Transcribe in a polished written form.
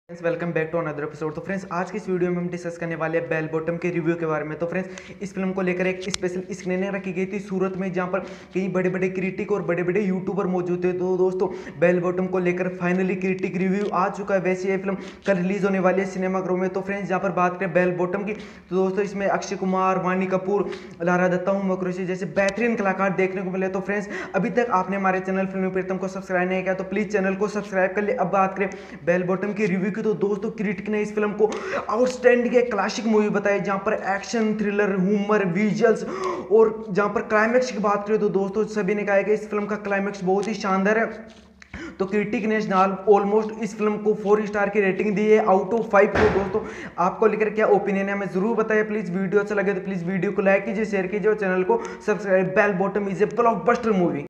Welcome back to another episode. तो friends, आज की इस वीडियो में हम डिस्कस करने वाले हैं बेल बॉटम के रिव्यू के बारे में। तो फ्रेंड्स, इस फिल्म को लेकर एक स्पेशल स्क्रीनिंग रखी गई थी सूरत में, जहां पर कई बड़े बड़े क्रिटिक और बड़े बड़े यूट्यूबर मौजूद थे। तो दोस्तों, बेल बॉटम को लेकर फाइनली क्रिटिक रिव्यू आ चुका है। वैसे ये फिल्म कल रिलीज होने वाली है सिनेमाघरों में। तो फ्रेंड्स, जहाँ पर बात करें बेल बॉटम की, तो दोस्तों इसमें अक्षय कुमार, वानी कपूर, लारा दत्ता, हुमा कुरैशी जैसे बेहतरीन कलाकार देखने को मिले। तो फ्रेंड्स, अभी तक आपने हमारे चैनल फिल्मी प्रीतम को सब्सक्राइब नहीं किया तो प्लीज चैनल को सब्सक्राइब कर ले। अब बात करें बेल बॉटम की रिव्यू की, तो दोस्तों क्रिटिक ने इस फिल्म को आउटस्टैंडिंग एक क्लासिक मूवी बताई, जहां पर एक्शन, थ्रिलर, ह्यूमर, विजुअल्स और जहां पर क्लाइमैक्स की बात करें तो दोस्तों सभी ने कहा कि इस फिल्म का क्लाइमैक्स बहुत ही शानदार है। तो क्रिटिक ने ऑलमोस्ट इस फिल्म को 4 स्टार की रेटिंग दी है आउट ऑफ 5। तो दोस्तों, आपको लेकर क्या ओपिनियन है हमें जरूर बताइए। प्लीज वीडियो अच्छा लगे तो प्लीज वीडियो को लाइक कीजिए, शेयर कीजिए और चैनल को subscribe. Bell Bottom is a blockbuster movie.